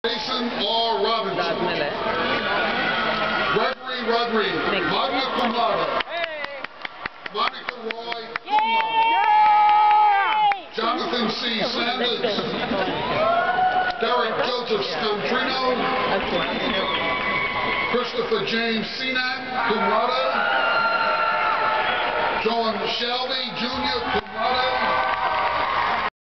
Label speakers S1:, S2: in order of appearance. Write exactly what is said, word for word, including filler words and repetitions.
S1: Jason R. Robinson. Gregory Rodriguez. Magna cum laude. Monica Roy, cum laude. Jonathan C. Sanders. Derek Joseph Scontrino. Christopher James Senac, cum laude. John Shelby, Junior